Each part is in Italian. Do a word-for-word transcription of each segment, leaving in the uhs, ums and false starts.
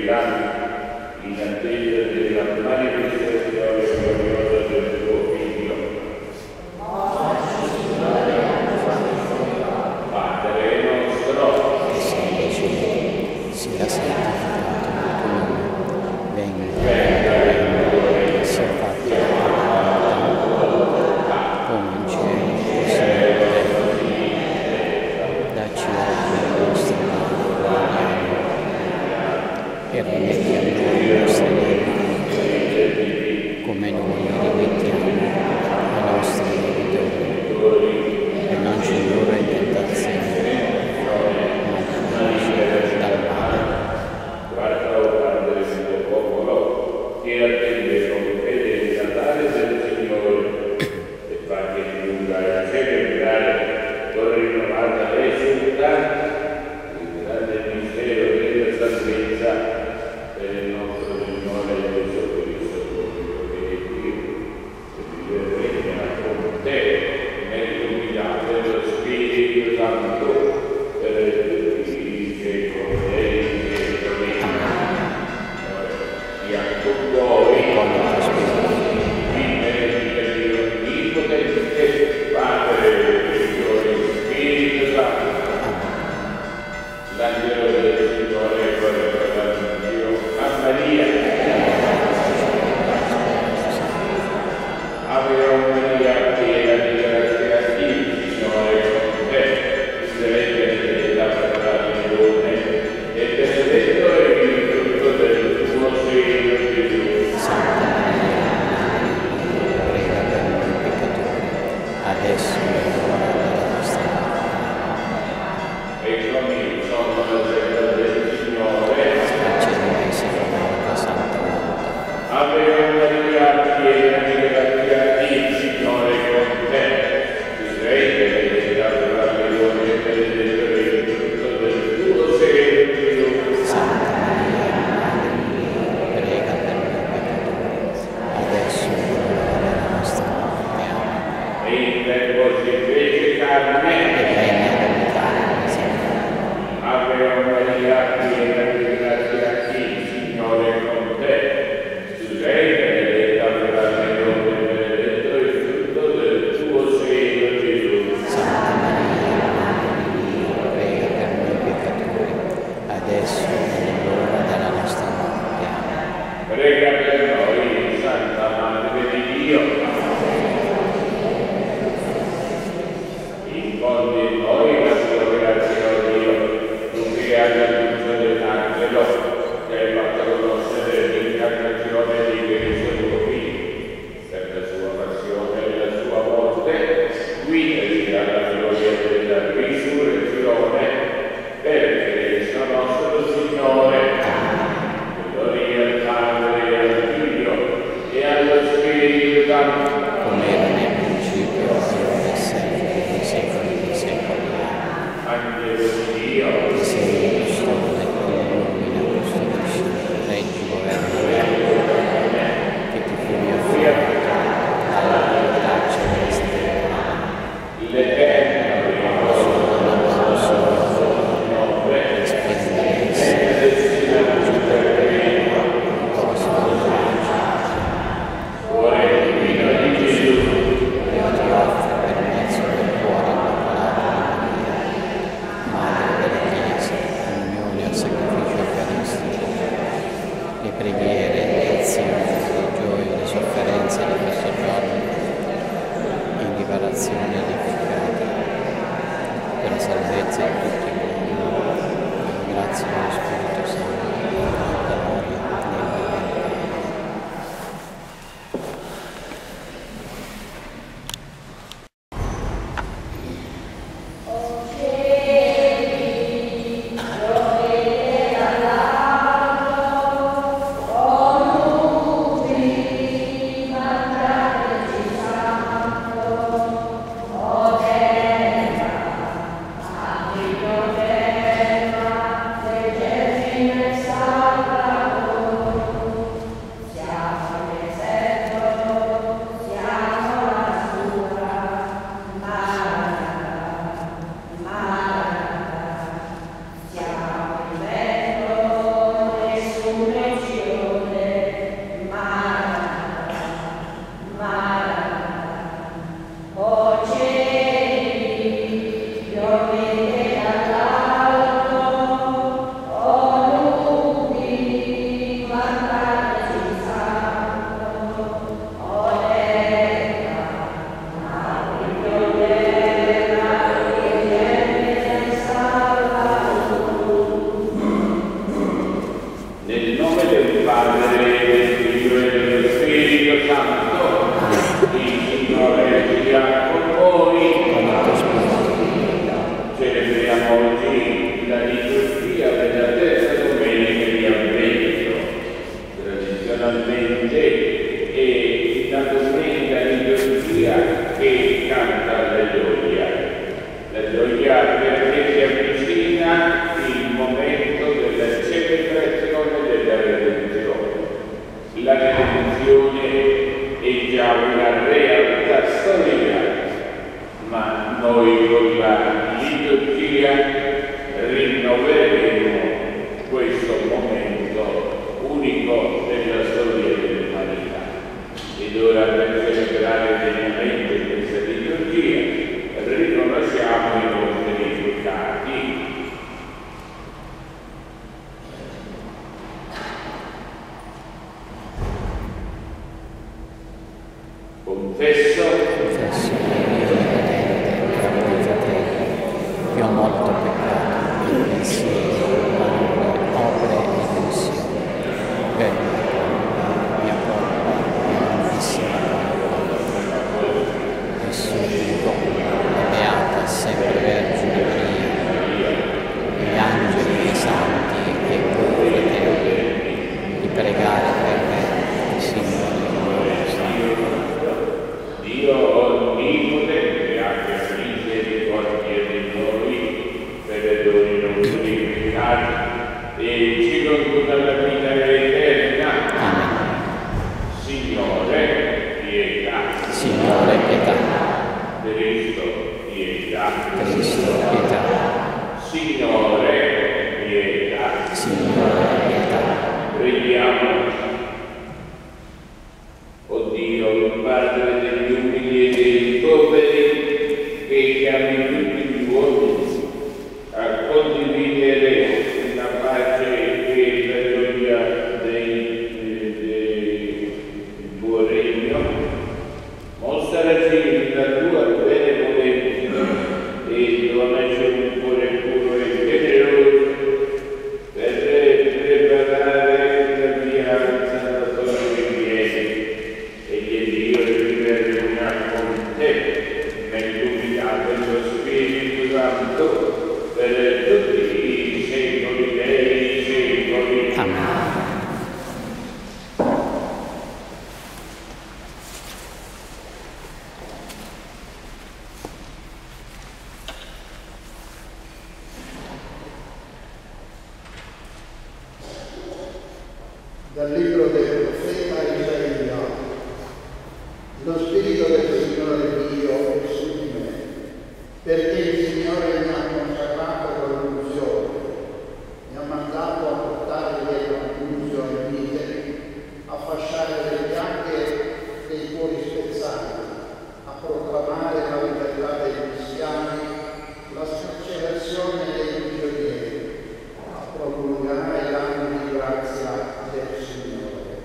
preghiamo in attesa della manifestazione gloriosa del tuo Figlio. Padre nostro, che sei nei cieli, sia santificato il tuo nome, venga il tuo regno, sia fatta la tua volontà, come in cielo così in terra. Dacci oggi il nostro pane quotidiano e rimetti a noi i nostri debiti, come noi rimettiamo ai nostri debitori, e non ci indurre in tentazione, ma liberaci dal male. guarda, o Padre, il tuo popolo, che attende con fede il Natale del Signore, e fa che giunga a celebrare con rinnovata esultanza il grande mistero della salvezza per il nostro Signore Gesù Cristo, che è Dio, che vive e regna con te nell'unità dello Spirito Santo per tutti i secoli dei secoli. Sia con voi, vivere di Dio Onnipotente, Padre, Figlio e Spirito Santo. L'angelo del Signore corre con Dio a Maria. Ave Maria, piena di grazia, il Signore è con te. Tu sei benedetta tra le donne e benedetto è il frutto del tuo seno, Gesù. Santa Maria, prega per noi peccatori, adesso e all'ora della nostra morte. Eccomi, sono la serva del Signore. Facci noi secondo la tua santa volontà. Ave Maria, piena di grazia, il Signore è con te. Tu sei benedetta tra le donne e benedetto è il frutto del tuo seno, Gesù. Santa Maria, Madre mia, prega per noi peccatori, adesso e all'ora della nostra morte. Amen. E il Verbo si fece E carne. vieni ad abitare in mezzo a noi. Ave Maria, piena di grazia, il Signore è con te. Tu sei benedetta tra le donne e benedetto è il frutto del tuo seno, Gesù. Santa Maria, Madre mia, prega per noi peccatori, adesso e all'ora della nostra morte. Amen. Prega per noi, Santa Madre di Dio. Infondi in noi la tua grazia, o Dio, tu che hai l'annuncio dell'angelo, che hai fatto conoscere l'incarnazione di Cristo tuo Figlio, per la sua passione e la sua morte, guidaci alla gloria della risurrezione, per Cristo nostro Signore. Gloria al Padre, Nel nome del Padre, del Figlio e dello Spirito Santo, il Signore sia con voi. Celebriamo oggi la liturgia della terza domenica di Avvento. Tradizionalmente è la domenica liturgia che canta l'Alleluia. L'Alleluia perché si avvicina il momento della celebrazione della redenzione. La redenzione è già una realtà storica, ma noi con la liturgia rinnoveremo questo momento unico della storia dell'umanità. Ed ora, per celebrare degnamente questa liturgia, riconosciamo i nostri peccati. Confesso, confesso io che a voi fratelli vi ho molto peccato in pensiero, parole, opere e pensioni, per mia colpa, mia grandissima colpa. E supplico la beata sempre Vergine Maria, gli angeli e i santi e voi fratelli, di pregare per me, Signore. Dio onnipotente abbia misericordia di noi, perdoni i nostri peccati e ci conduca alla vita eterna. Amen. Signore, pietà. Signore, pietà. Cristo, pietà. Cristo, pietà. Signore, pietà. Signore, pietà. Preghiamo. O Dio, Padre degli umili e dei poveri, che chiami tutti gli uomini a condividere la pace e la gioia del tuo regno, mostraci la tua benevolenza e donaci un cuore puro e generoso per preparare la via salvatoria che viene e che Dio riverrà con te nell'unità dello Spirito Santo per tutti i secoli dei secoli. Amen. Dal libro del profeta Isaia. Lo Spirito del Signore Dio è su di me, perché il Signore mi ha consacrato con l'unzione, mi ha mandato a portare le conclusioni miseri, a fasciare le piaghe dei cuori spezzati, a proclamare la libertà dei cristiani, la scarcerazione dei prigionieri, a promulgare l'anno di grazia del Signore.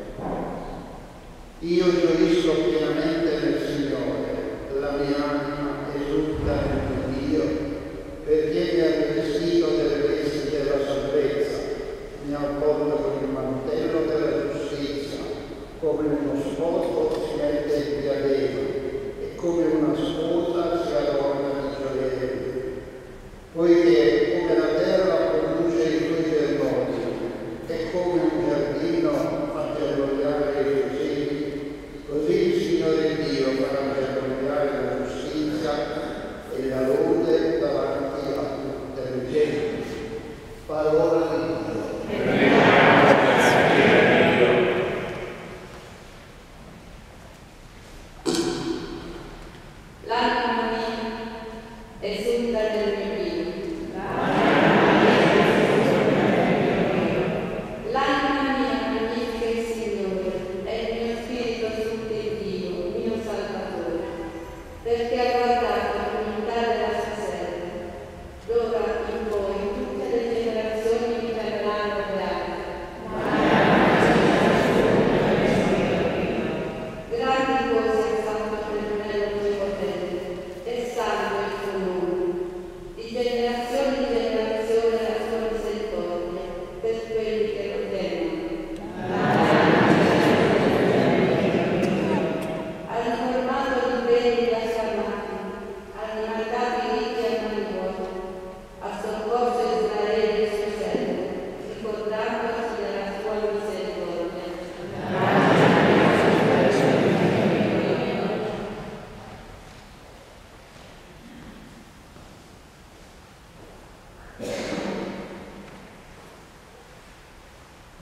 Io gioisco pienamente nel Signore, la mia anima esulta in Dio, perché mi ha rivestito delle vesti della salvezza, mi ha avvolto con il mantello della giustizia, come uno sposo si mette il diadema e come una sposa si adorna di gioielli. Poiché come la terra produce i suoi germogli e come un giardino fa germogliare i suoi semi,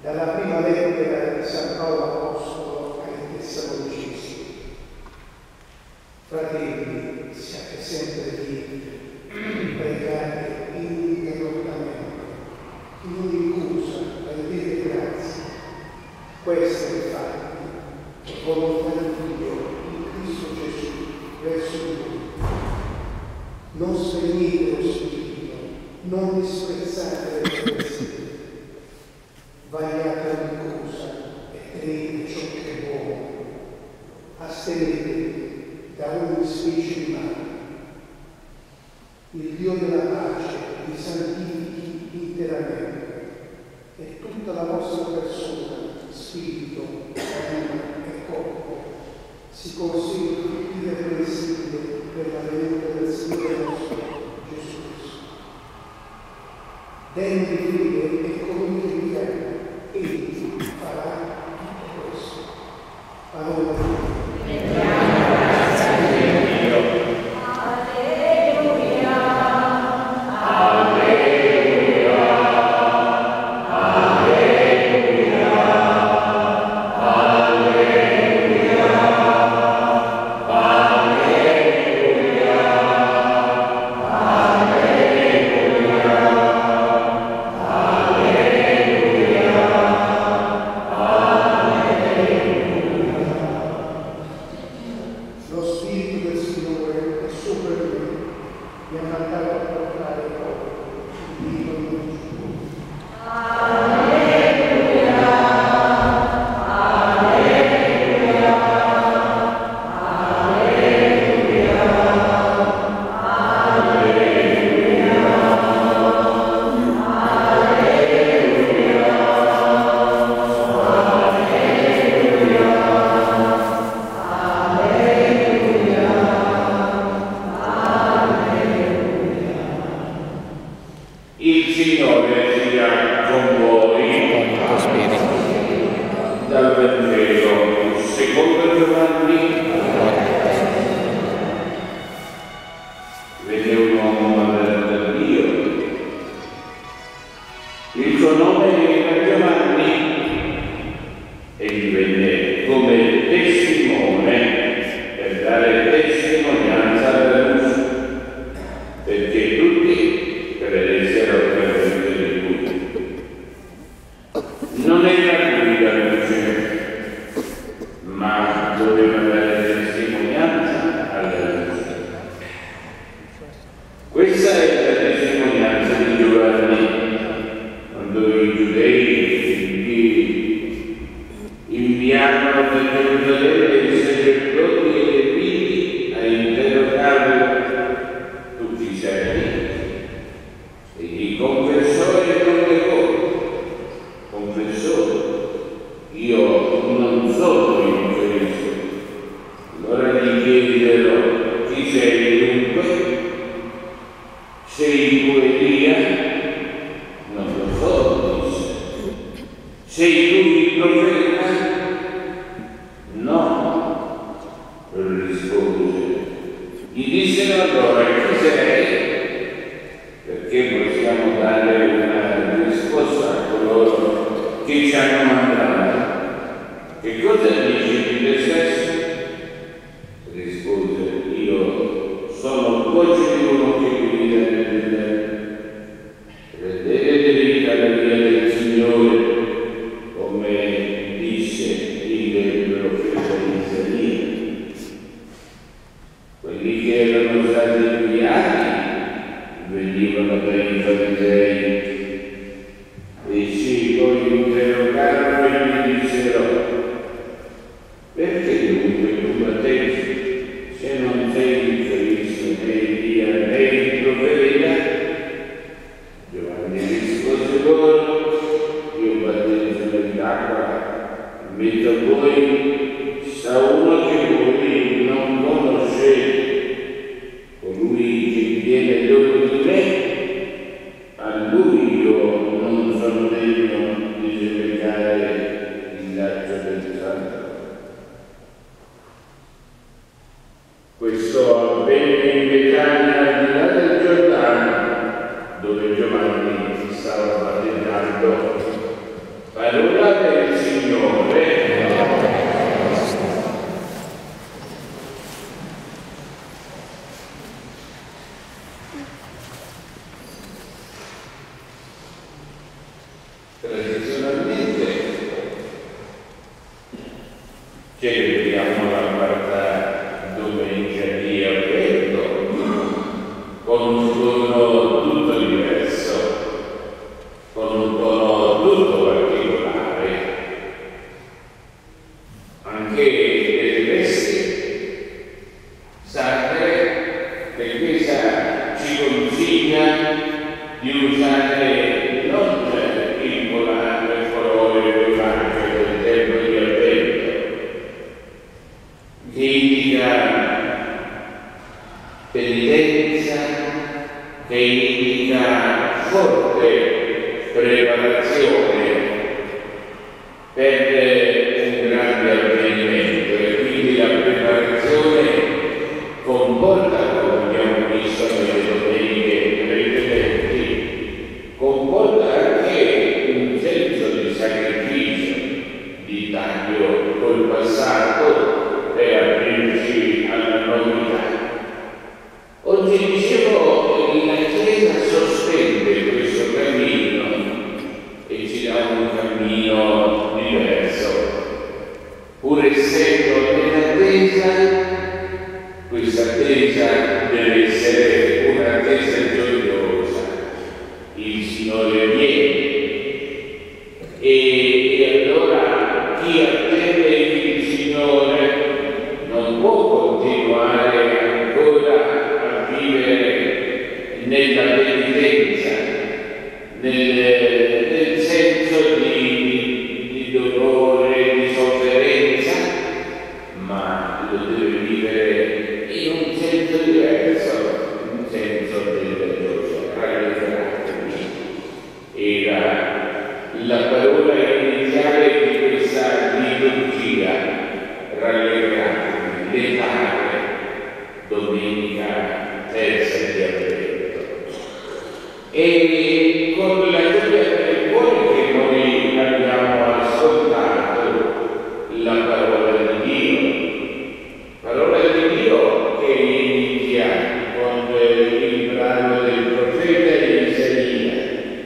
dalla prima lettera di San Paolo Apostolo ai Tessalonicesi. Fratelli, siate sempre vivi, pregate ininterrottamente, in ogni cosa rendete grazie. Questa infatti è volontà di Dio in Cristo Gesù verso voi. Non spegnete lo spirito, non disprezzate le profezie. Vagliate ogni cosa e tenete ciò che è buono. Astenetevi da ogni specie di male. Il Dio della pace vi santifichi interamente e tutta la vostra persona, spirito, anima e corpo si conservi tutti irreprensibili per la venuta del Signore nostro Gesù Cristo. Degno di fede e colui che vi ama, egli farà tutto questo. Parola di Dio. Questo avvenne in Betania, al di là del Giordano, dove Giovanni si stava battezzando. Parola celebriamo la quarta domenica di Avvento con un tono tutto diverso, con un tono tutto particolare. Anche le vesti sacre, la Chiesa ci consiglia di usare non il volano e il colore durante del tempo di Avvento, che indica penitenza, che indica forte preparazione per un grande avvenimento, e quindi la preparazione comporta, come abbiamo visto nelle domeniche precedenti, comporta anche un senso di sacrificio, di taglio col passato per aprirci alla novità. Oggi dicevo, la Chiesa sospende questo cammino e ci dà un cammino diverso, pur essendo nell'attesa. Questa attesa deve essere un'attesa gioiosa. Il Signore viene e, e allora chi attende il Signore non può continuare ancora a vivere nella penitenza, nel, nel senso di, di dolore, di sofferenza, ma lo deve vivere in un senso diverso, un senso del gioia. Rallegratevi era la parola iniziale di questa liturgia, rallegratevi, letare, domenica terza di Avvento. E con la gioia del cuore che noi abbiamo ascoltato la parola di Dio, parola di Dio che inizia con il brano del profeta Isaia,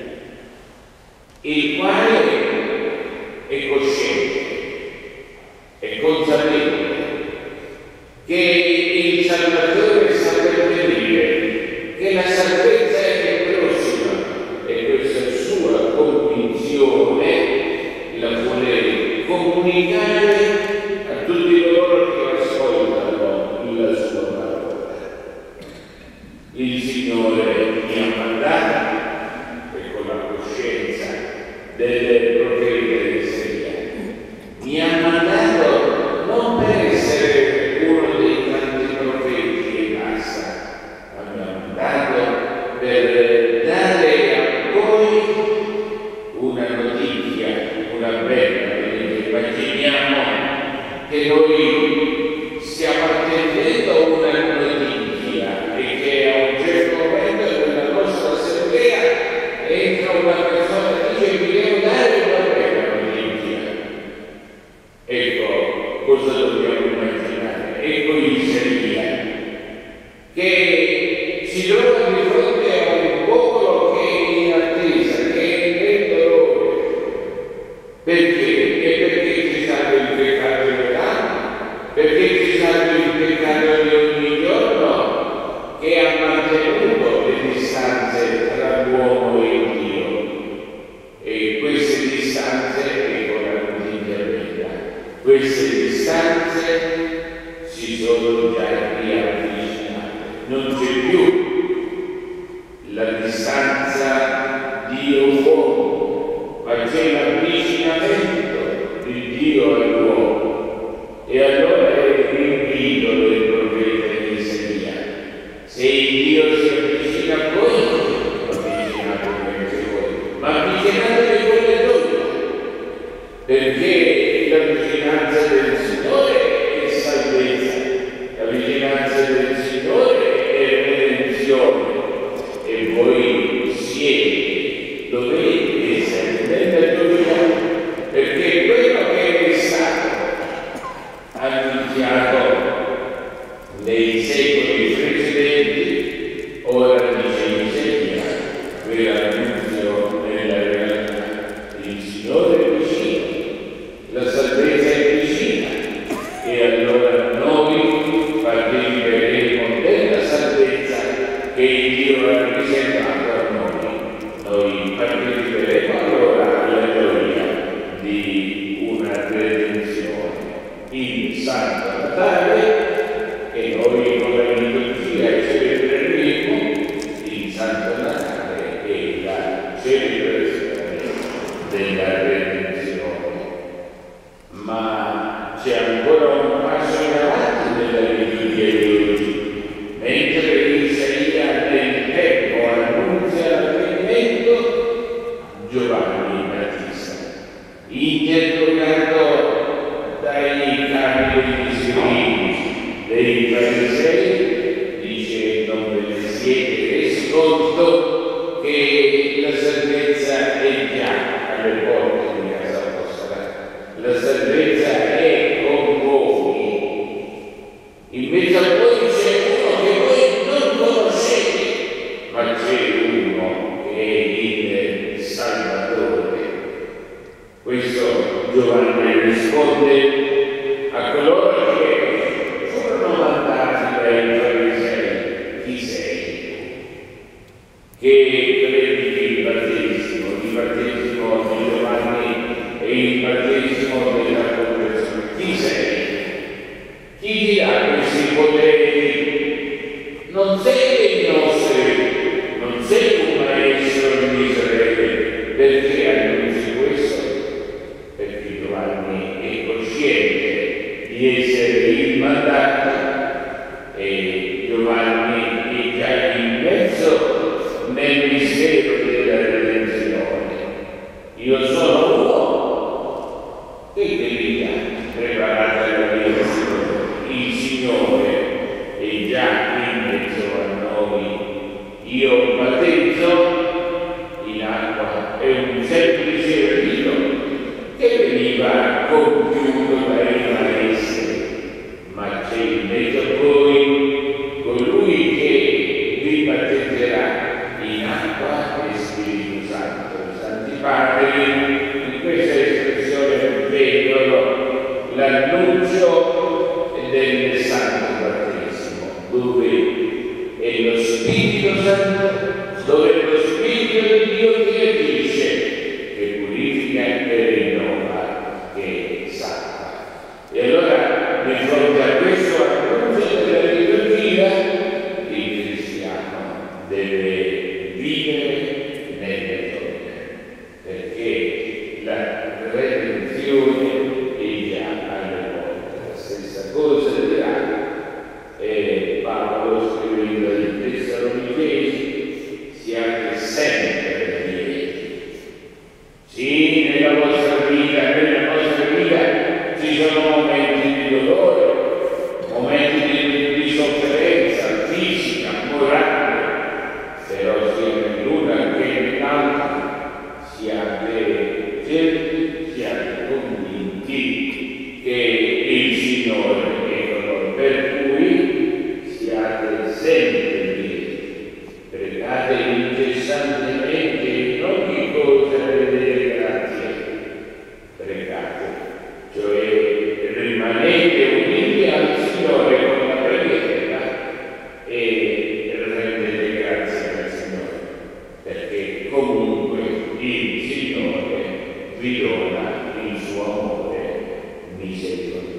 il quale è cosciente, è consapevole che il Salvatore sta per venire, che la salvezza è prossima, e questa sua convinzione la vuole comunicare a tutti coloro che ascoltano la sua parola. Il Signore mi ha mandato, e con la coscienza del profeta Isaia, mi ha mandato non per essere uno dei tanti profeti e basta, ma mi ha mandato per dare a voi una notizia, una bella notizia. Immaginiamo che noi stiamo attendendo una notizia e che a un certo momento nella nostra assemblea entra una persona e dice: vi devo dare una bella notizia. Ecco cosa dobbiamo immaginare. Ecco Isaia, che si trova di fronte a un popolo che è in attesa, che è nel dolore. Perché? E perché ci salva il peccato dell'anno? Perché ci salva il peccato di ogni giorno, che ha mantenuto le distanze tra l'uomo e Dio. E queste distanze, ecco la notizia bella, queste distanze si sono già riavvicinate. Non c'è più la distanza Dio-uomo, ma c'è l'avvicinamento di Dio all'uomo. E allora è l'invito del profeta Isaia: se Dio si avvicina a voi, avvicinatevi anche voi, ma avvicinatevi con le donne, perché la vicinanza del Signore è salvezza, la vicinanza del Signore è redenzione, e voi siete, dovete essere nella gioia, perché quello che è stato annunziato nei secoli precedenti, ora dice Isaia, quell'annunzio nella realtà. Il Signore è vicino, la salvezza è vicina. redenzione. Il Santo Natale, che noi come liturgia celebreremo, il Santo Natale è la celebrazione della redenzione. Ma c'è ancora un passo in avanti nella liturgia di oggi, mentre Isaia nel tempo annunzia l'avvenimento, Giovanni Battista, interrogato dai capi degli scribi, dei farisei, dice: non ve ne siete resi conto che la salvezza è già alle porte di casa vostra, la salvezza è con voi, in mezzo a voi c'è uno che voi non conoscete, ma c'è uno che è il Salvatore. Questo Giovanni risponde a coloro che furono mandati dai farisei: chi sei? Che predichi il battesimo, il battesimo di Giovanni e il battesimo della conversione. Chi sei? Chi ti dà questi poteri? Non sei dei nostri, non sei un maestro di Israele, perché annunzi questo? Perché Giovanni è cosciente di essere il mandato e Giovanni è già in mezzo nel mistero della redenzione. Io sono uomo che devi preparare la via. Il Signore è già in mezzo a noi. Io battezzo in acqua, è un semplice rito che veniva compiuto dai maestri, ma c'è in mezzo a voi colui che vi battezzerà in acqua e Spirito Santo. I Santi Padri in questa espressione vedono l'annuncio del Santo Battesimo, dove è lo Spirito Santo, dove è lo Spirito di Dio che agisce, che purifica e rinnova, che salva. E allora, di fronte a questo annuncio della liturgia, il cristiano deve vivere nelle donne, perché la redenzione è già alle porte. La stessa cosa dirà e Paolo scrivendo ai Tessalonicesi: siate sempre lieti. Sì, nella vostra vita, nella nostra vita ci sono momenti di dolore, momenti di, di sofferenza fisica, morale, però sia nell'una che nell'altra siate certi, siate convinti che il Signore è con noi, per cui siate sempre lieti, pregate incessantemente in ogni cosa delle grazie, pregate, cioè rimanete uniti al Signore con la preghiera e rendete grazie al Signore, perché comunque il Signore vi dona il suo amore misericordioso.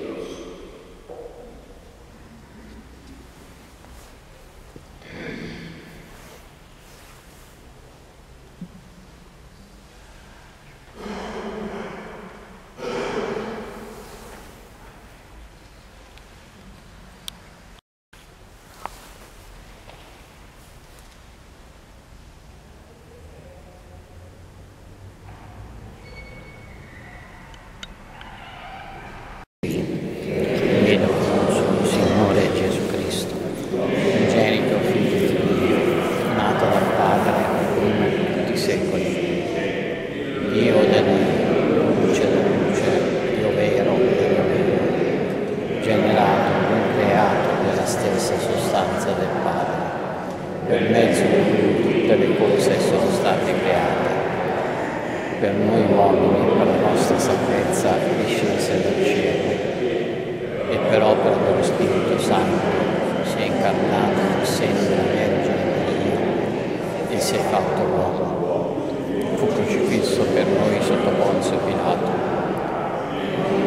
Per noi uomini, per la nostra salvezza, discese dal cielo, e per opera dello Spirito Santo si è incarnato nel seno della Vergine Maria e si è fatto uomo. Fu crocifisso per noi sotto Ponzio Pilato.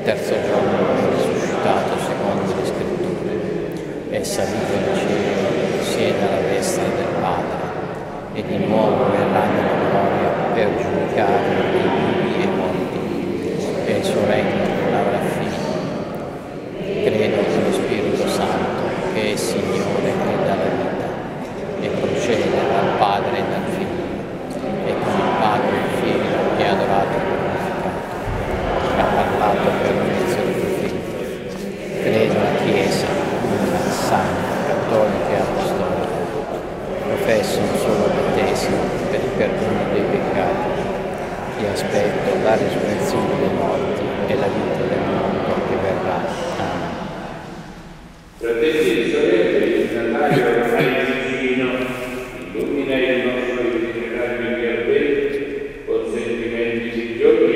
terzo giorno è risuscitato secondo le scritture, è salito in cielo, siede alla destra del Padre, e di nuovo verrà nella gloria per giudicare i vivi e i morti, e il suo regno non avrà fine. Credo nello Spirito Santo, che è Signore e dà la vita, e procede dal Padre e dal Figlio, e con il Padre e il Figlio è adorato e glorificato, che ha parlato per mezzo del suo Figlio. Credo nella Chiesa, una santa, cattolica e apostolica. Professo un solo battesimo per il perdono dei peccati, e aspetto la risurrezione dei morti e la vita del mondo che verrà. Amen. Fratelli e sorelle, il Natale ormai è vicino, illumina il nostro itinerario advento con sentimenti di gioia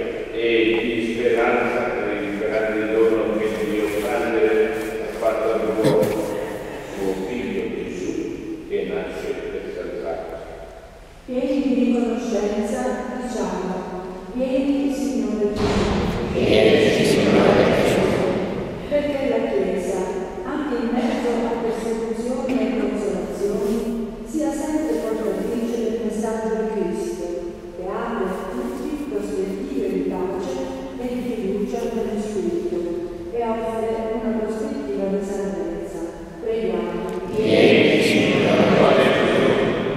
e di speranza per il grande dono che Dio Padre ha fatto all'uomo, suo Figlio Gesù, che nasce per salvarci. Pieni di riconoscenza, diciamo, vieni Signore Gesù. Vieni Signore Gesù. Perché la Chiesa, anche in mezzo a persecuzioni e consolazioni, sia sempre portatrice del messaggio di Cristo, che apre a tutti prospettive di pace e di fiducia nello Spirito, e offre una prospettiva di salvezza. Preghiamo. Vieni Signore Gesù.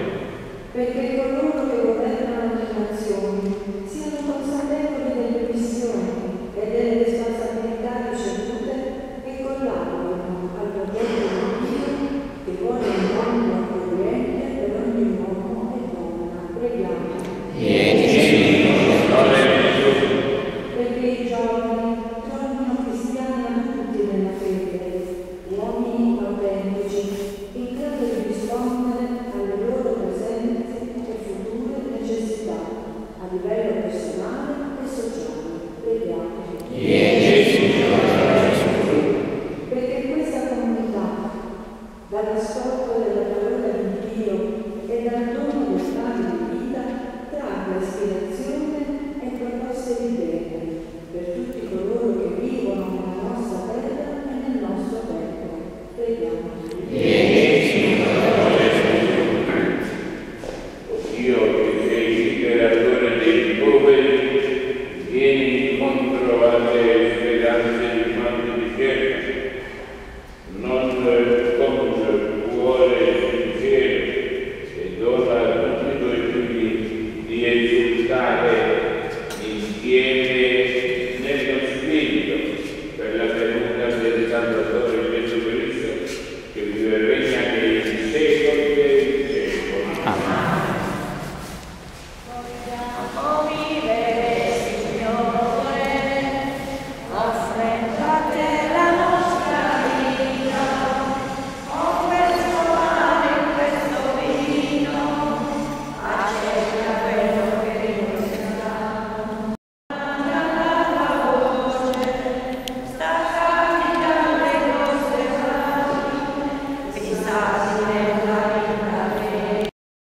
Perché coloro che governano le nazioni siano consapevoli delle missioni e delle responsabilità ricevute e collaborino al progetto di Dio che vuole un mondo accogliente per ogni uomo e donna. Preghiamo. Vieni Signore Gesù. Perché i giovani trovino cristiani adulti nella fede, uomini autentici, in grado di rispondere alle loro presenti e future necessità a livello personale e sociale. Preghiamo. Vieni Signore Gesù. Perché questa comunità, dall'ascolto della parola di Dio e dal dono del pane di vita, tragga ispirazione e proposte di bene per tutti coloro che vivono nella nostra terra e nel nostro tempo. Preghiamo. Vieni Signore Gesù. Dio che sei liberatore dei poveri, vieni incontro alle speranze di quanti ti cercano, non con cuore sincero, e dona a tutti i tuoi figli di esultare insieme nello Spirito per la venuta del Salvatore Gesù Cristo, che vive e regna nei secoli dei secoli. Amen. Vogliamo vivere, Signore, affrettate la nostra vita, con questo pane e questo vino, accetta quello che rinunziamo. Dalla tua voce, staccati dalle cose vane, fissati nella vita vera.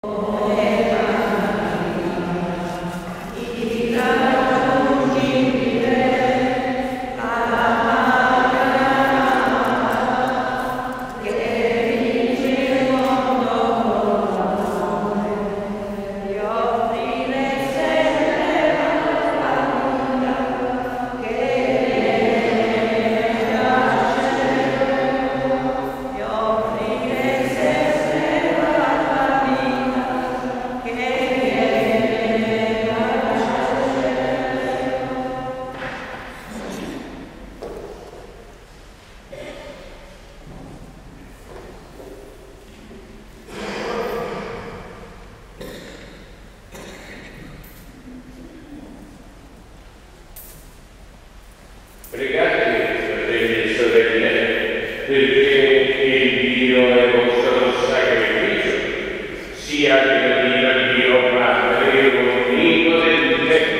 Pregate, fratelli e sorelle, perché il Dio è vostro sacrificio sia gradito a Dio Padre onnipotente.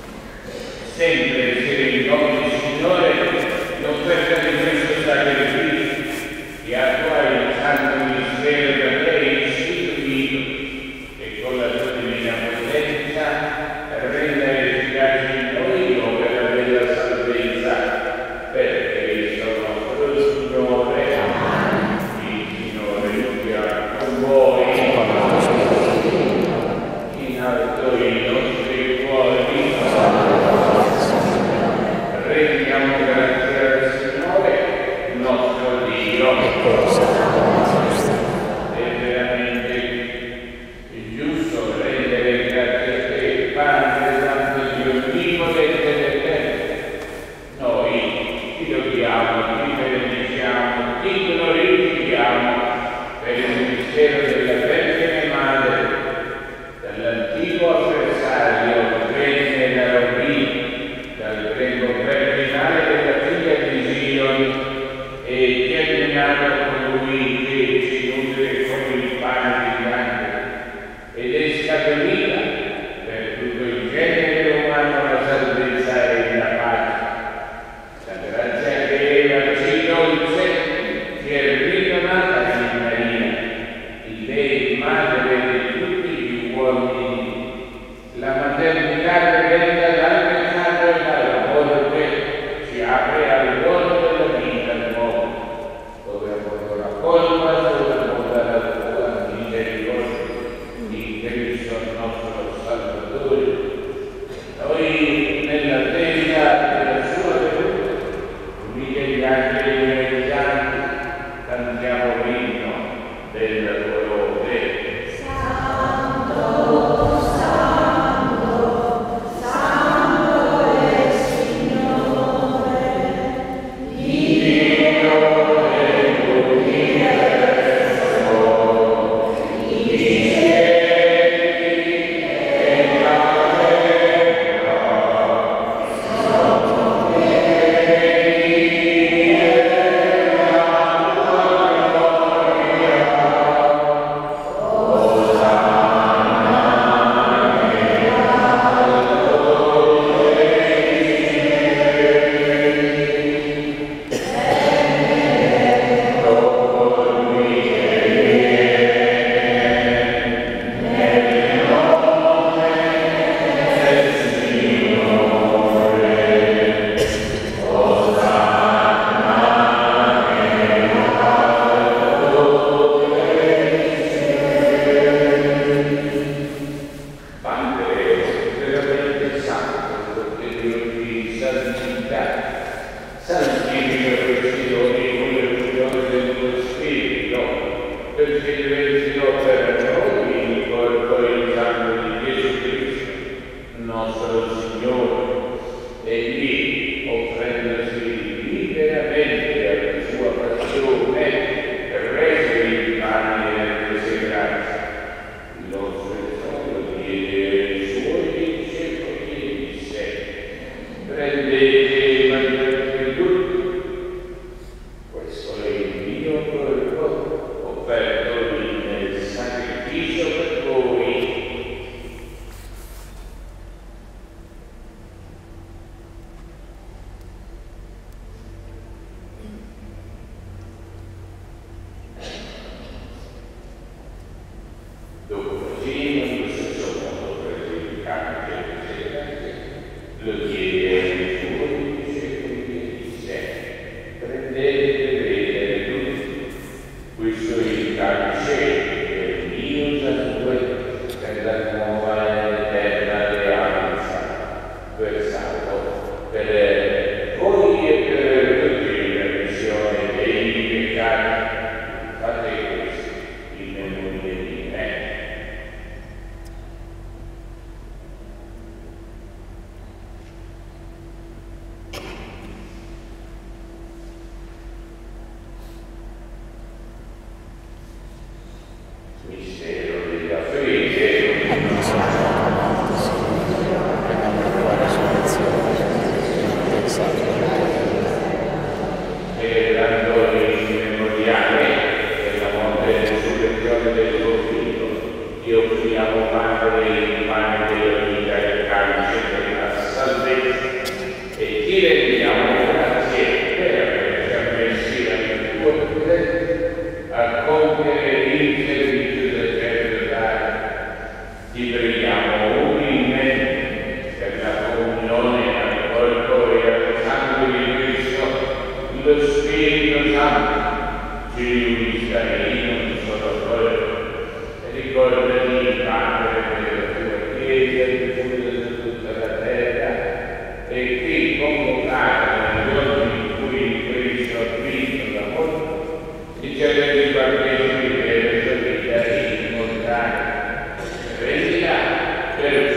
Sempre se il nome del Signore l'offerta di questo sacrificio ti lodiamo, ti benediciamo, ti glorifichiamo per il mistero della Vergine Madre, dall'antico avversario venne da Robino, dal greco verginale della figlia di Sion, e terminato colui che ci nutre con il pane di grande, ed è scaturita per tutto il genere umano la salvezza e la pace. La grazia che era così dolce si è ritornata in Maria, in lei madre di tutti gli uomini. La maternità redenta dal peccato e dalla morte ci apre al dono della vita nuova, dove avrò la colpa sulla bondà della tua misericordia di Cristo nostro Salvatore. Noi nell'attesa della sua venuta, uniti agli angeli e agli santi, cantiamo l'inno della tua lode.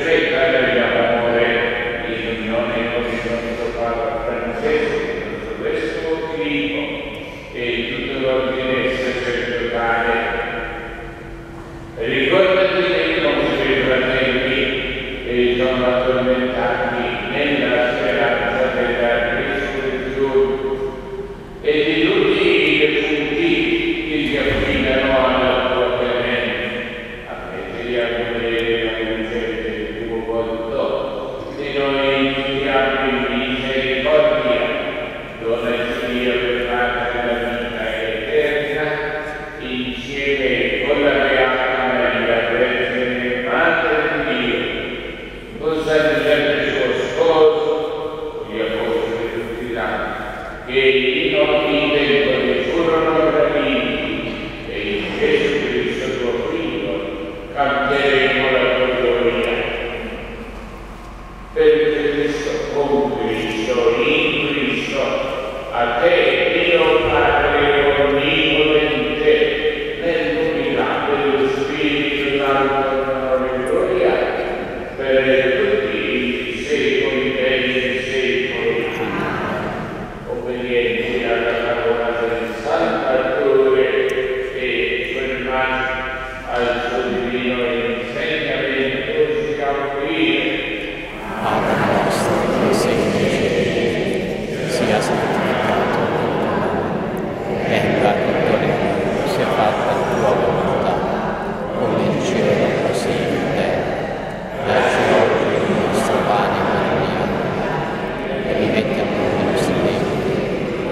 Perfetta nell'amore, in unione con il nostro Padre Francesco, il nostro l'ordine sacerdotale. Ricordati dei nostri fratelli che sono addormentati nella speranza della risurrezione e di tutti i defunti che si affidano alla tua clemenza. Affettiamo la clemenza del tuo volto e noi chiediamo in misericordia. Donaci Dio per fare la vita eterna insieme con la Beata Maria, Vergine Madre di Dio, con San Giuseppe suo sposo, con gli apostoli e tutti gli altri, che in ogni tempo furono bravini e in Gesù Cristo tuo Figlio canteremo la tua gloria. Per Cristo, con Cristo, in Cristo, a te, Dio Padre onnipotente, nell'unità dello Spirito Santo, onore e gloria, per tutti i secoli dei secoli. Obbedienti alla parola del Salvatore e fermati al suo divino insegnamento, siamo qui. Padre nostro che sei nei cieli, sia santificato il tuo nome, venga il tuo regno, sia fatta la tua volontà, come in cielo così in terra. Dacci oggi il nostro pane quotidiano e rimetti a noi i nostri debiti,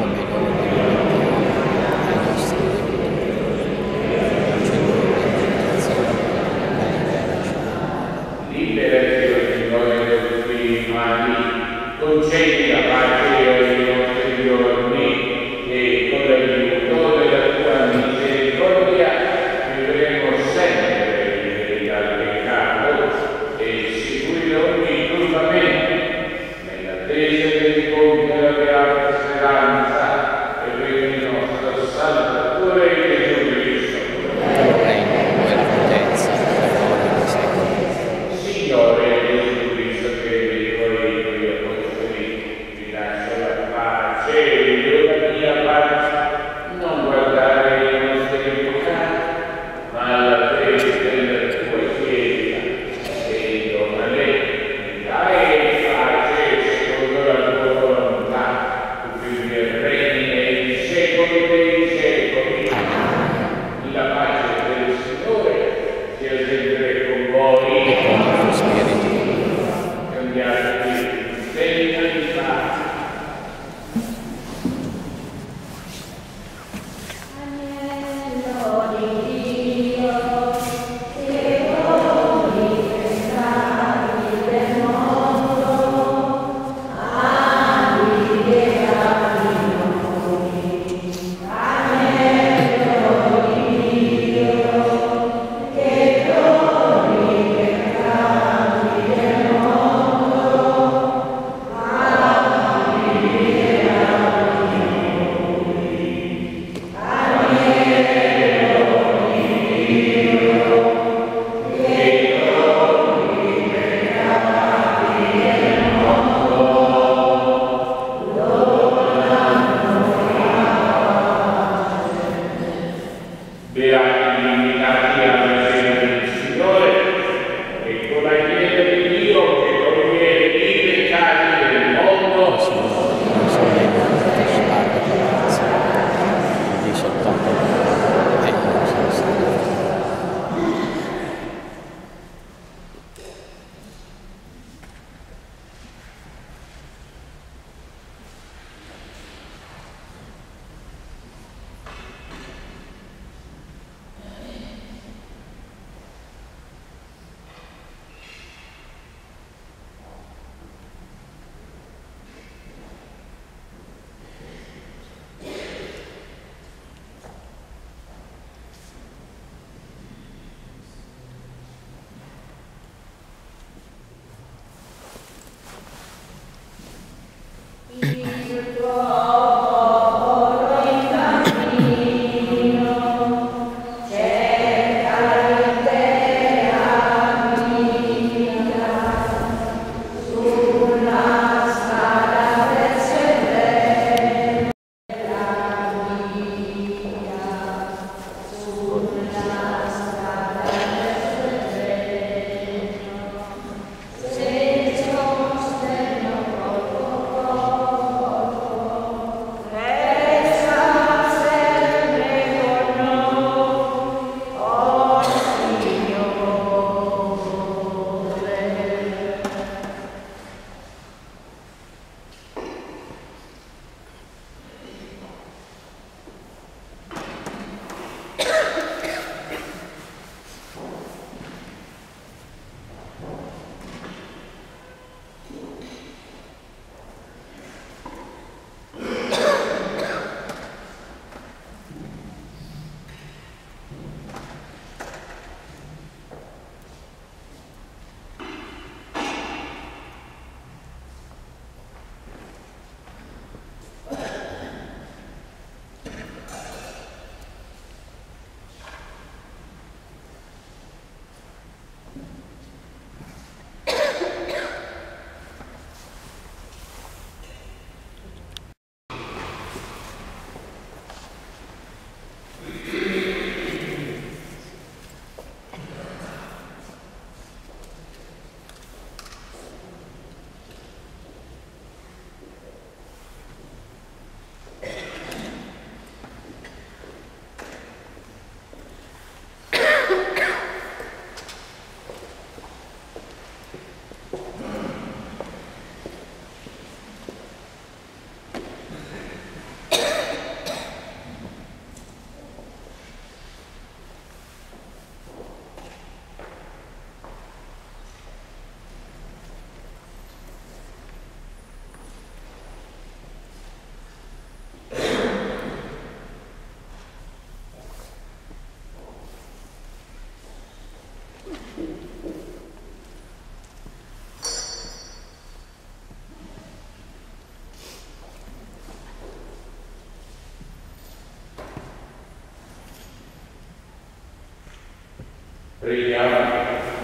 Preghiamo.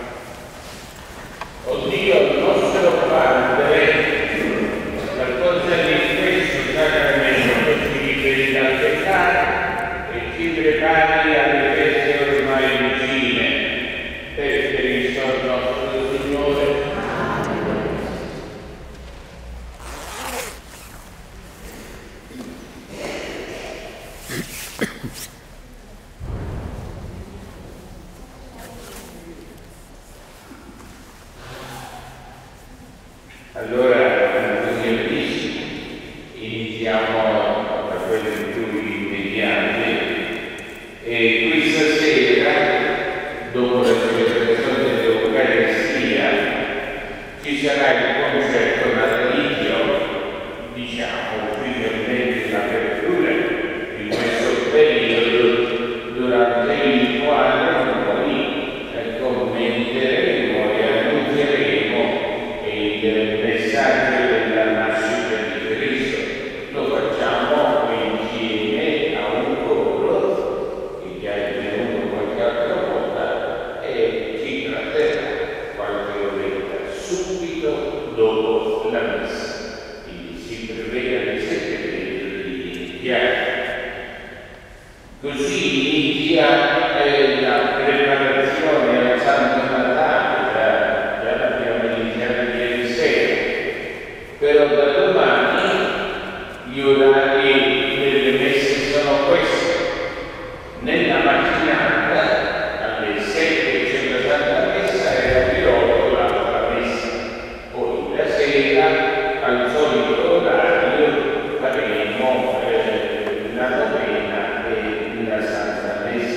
O Dio nostro Padre, per cosa di questo sacramento ci liberi dal peccato e ci prepari alle feste ormai vicine, per Cristo nostro Signore. Allora, come dici, iniziamo da quello più immediati e questa sera, dopo la celebrazione dell'Eucaristia, ci sarà il concerto natalizio, diciamo, ufficialmente l'apertura di questo periodo, durante il quale noi commenteremo e annunzieremo il messaggio della nascita di Cristo. Lo facciamo insieme a un coro che già è venuto qualche altra volta e ci tratterà qualche oretta subito dopo la messa. Quindi si prevede alle sette di iniziare. Così inizia eh, la preparazione al Santo Natale, già, già l'abbiamo iniziata ieri sera, però da domani gli orari delle messe sono questi. Nella mattinata alle sette c'è la Santa Messa e alle otto l'altra messa, poi la sera al solito orario faremo eh, la novena e la Santa Messa.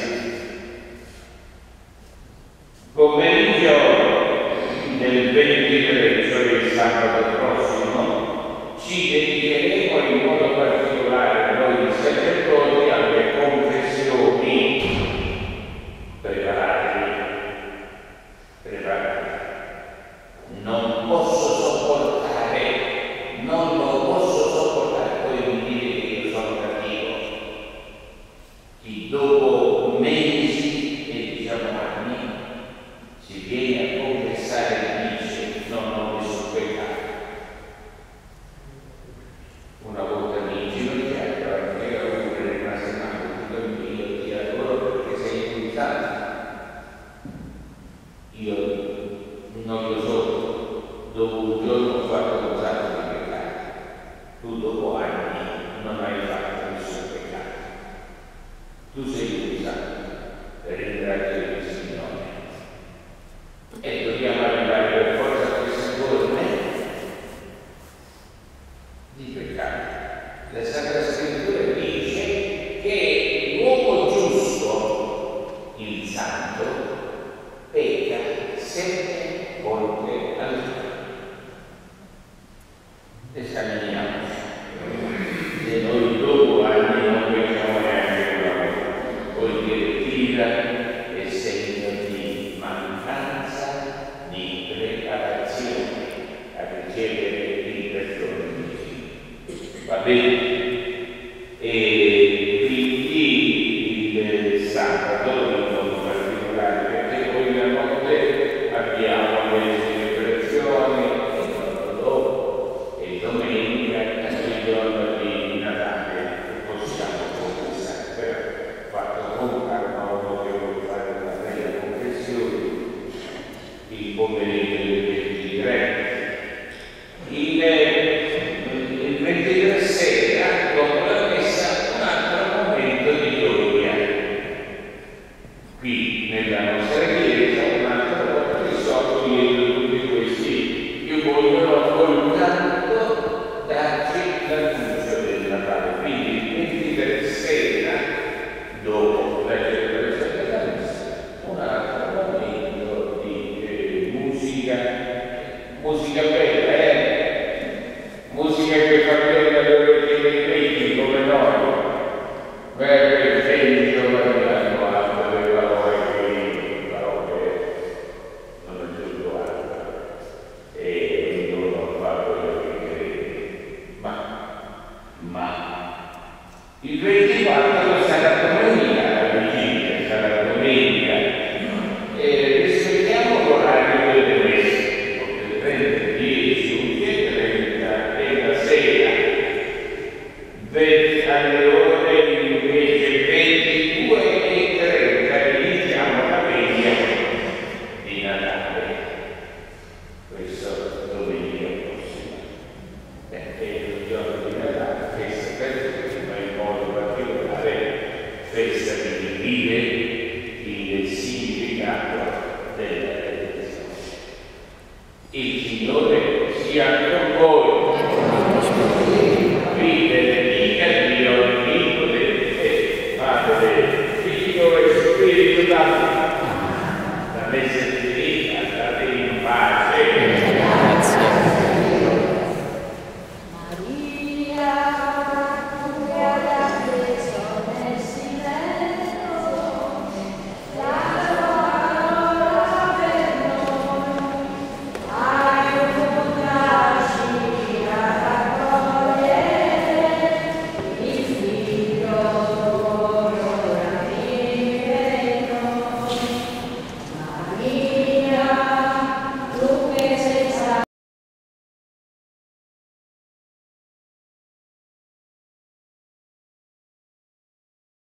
Pomeriggio del ventitré, cioè il sabato prossimo, ci dedicheremo in modo particolare noi sacerdoti alle confessioni. Preparatevi, preparatevi. Non posso sopportare, non lo posso sopportare, poi mi dite che io sono cattivo. Chi dopo mesi e diciamo anni si viene a confessare e dice non ho nessun peccato. Una volta mi ginocchiato, era pure rimase male, dico io ti adoro perché sei insultato. Io non lo so, dopo un giorno ho fatto un sacco di peccati. Tu dopo anni non hai fatto nessun peccato. Tu sei usato per ringraziare il Signore. E dobbiamo arrivare per forza a queste forme di peccato. La Sacra Scrittura dice che l'uomo giusto, il santo, pecca sette volte al giorno. Esaminiamoci. Se noi dopo anni non pecchiamo neanche una volta, poiché tira è segno di mancanza di preparazione a ricevere il perdono di Dio. Va bene? E quindi il sabato in modo particolare, perché poi la notte abbiamo le celebrazioni e il giorno dopo e domenica il giorno di Natale possiamo confessare. Però fatto con calma, uno che vuole fare una bella confessione il pomeriggio del ventitré. Il, il ventitré sera, dopo la messa, un altro momento di gioia. Qui nella nostra chiesa, un'altra volta ci sono tutti questi che vogliono col canto darci l'annuncio del Natale. Quindi il ventitré sera, dopo la celebrazione della messa, un altro momento di eh, musica, musica bella, eh? Musica che fa bene alle orecchie dei critici come noi. Per esempio, hanno altre parole qui, parole non aggiungo altro, e ognuno fa quello che crede. Ma, ma, il ventiquattro sarà domenica, la vigilia sarà domenica, e vedi alle ore